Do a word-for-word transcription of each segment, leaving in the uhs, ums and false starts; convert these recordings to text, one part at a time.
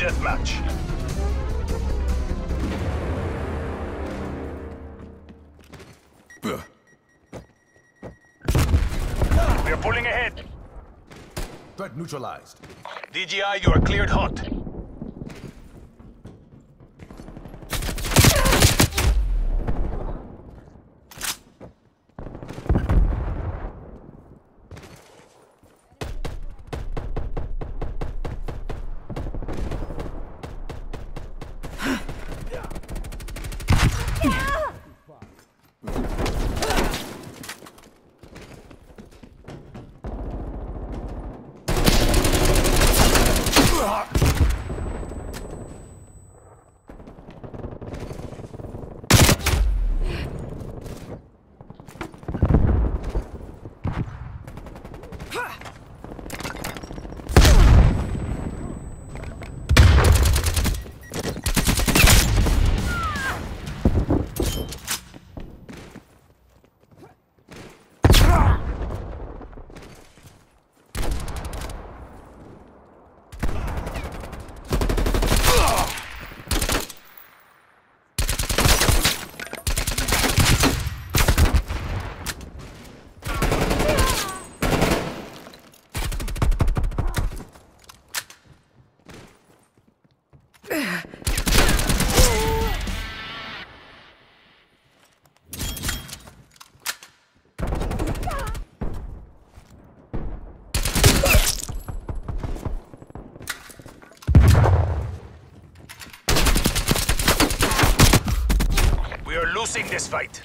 deathmatch. We are pulling ahead. Threat neutralized. D J I, you are cleared hot. We are losing this fight.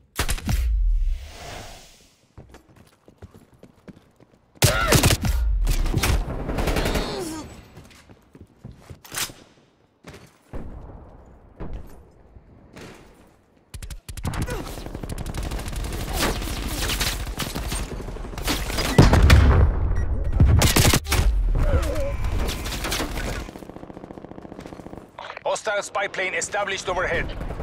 Hostile spy plane established overhead.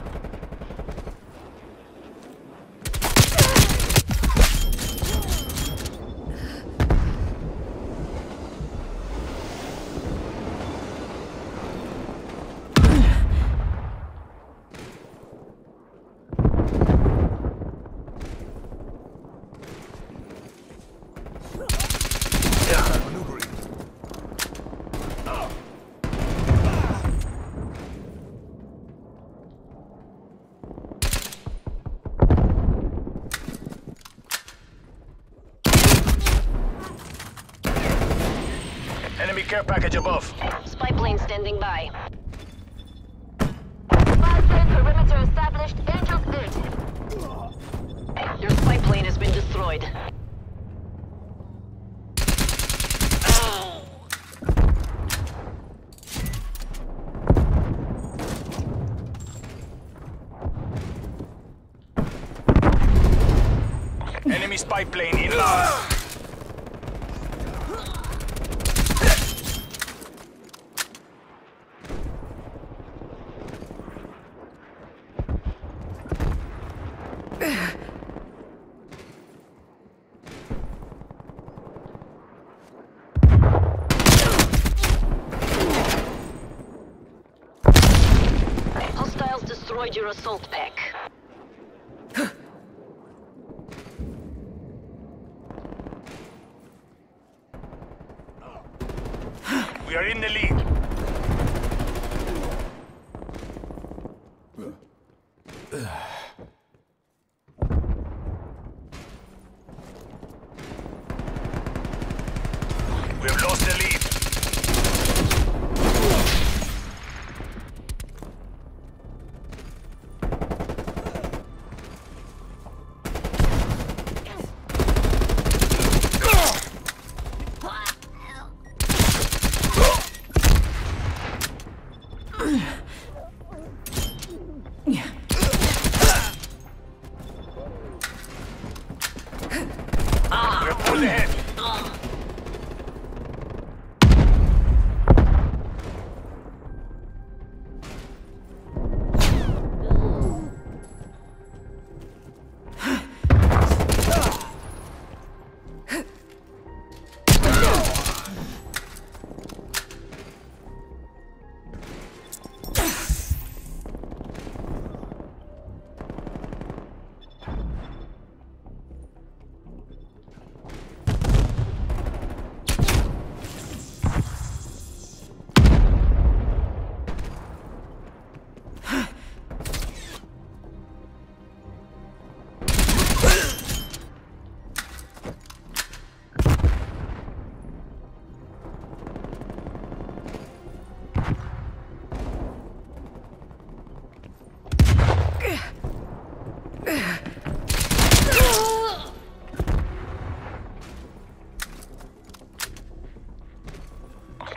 Enemy care package above. Spy plane standing by. Spy plane perimeter established. Angels eight. Your spy plane has been destroyed. Enemy spy plane inbound. Hostiles destroyed your assault pack. We are in the lead. We have lost the lead. We're pulled ahead.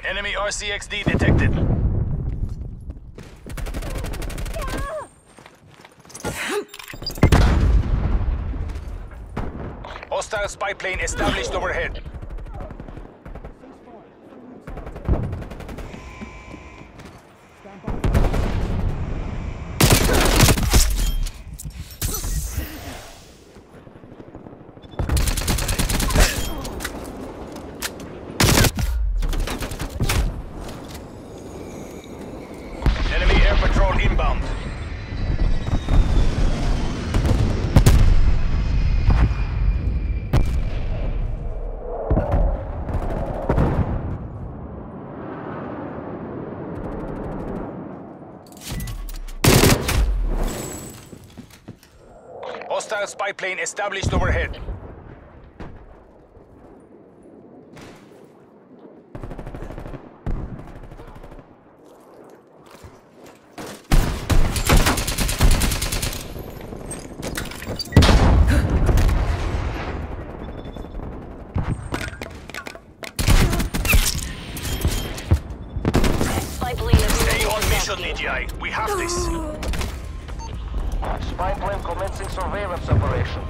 Enemy R C X D detected. Hostile spy plane established overhead. Enemy air patrol inbound. Hostile spy plane established overhead. Spy plane is Stay on mission, D J I. We have this. Spy plane commencing surveillance operation.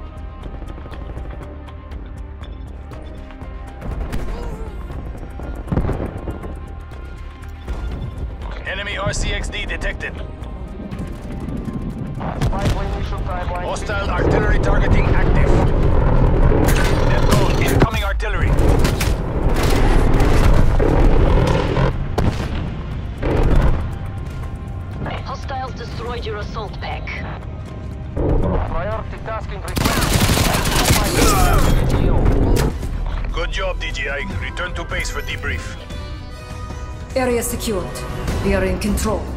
Enemy R C X D detected. Spy plane mission timeline. Hostile artillery targeting active. Net code, incoming artillery. Hostiles destroyed your assault pack. Priority tasking request. Good job, D J I. Return to base for debrief. Area secured. We are in control.